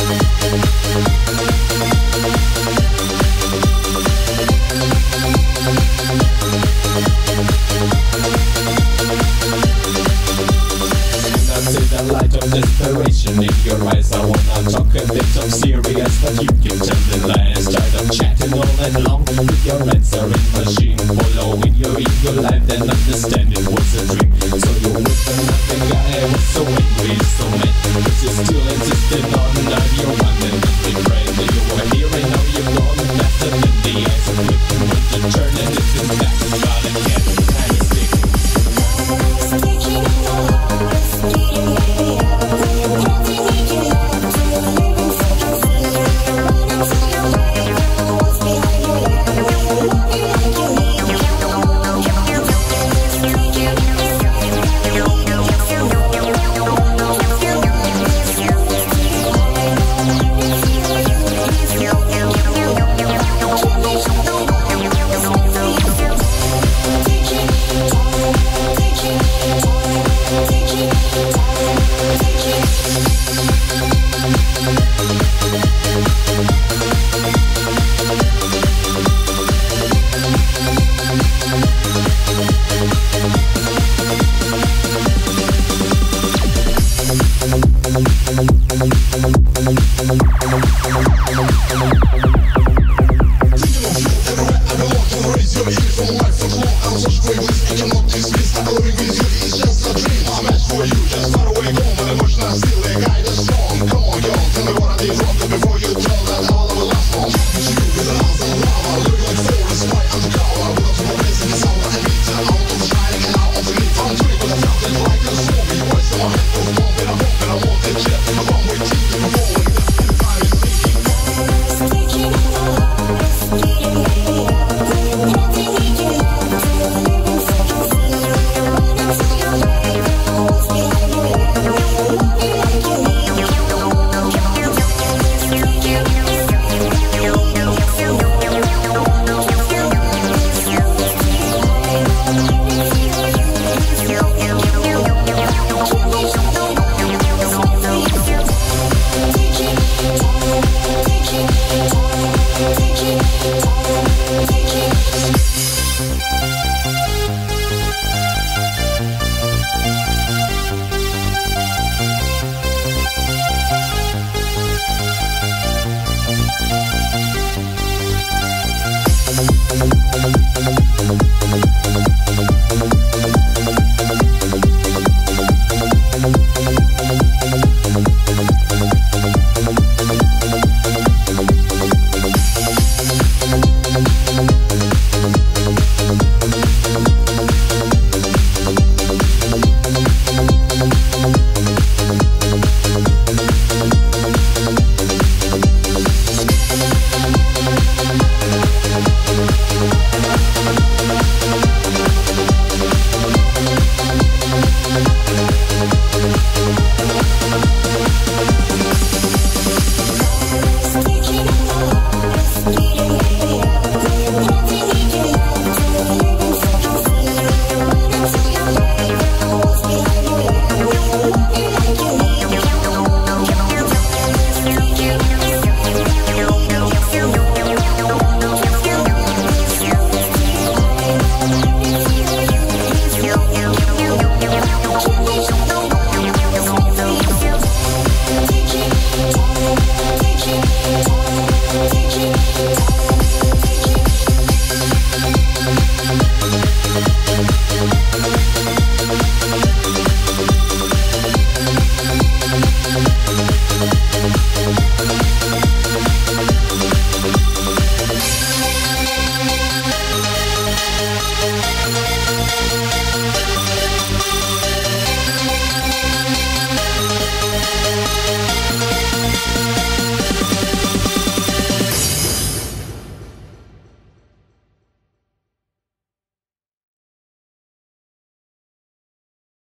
Desperation in your eyes, I wanna talk a bit of serious, but you can tell the lies. Start of chatting all night long with your answering machine, following your ego life and understanding what's a dream. So you with another guy was so angry, so mad, but you still insisted on now you're one and nothing right. You were here and now you're gone, faster than the eyes of looking when you turn and it's in back, but again, time is ticking. I want it, yeah, I'm on my team, I'm rolling.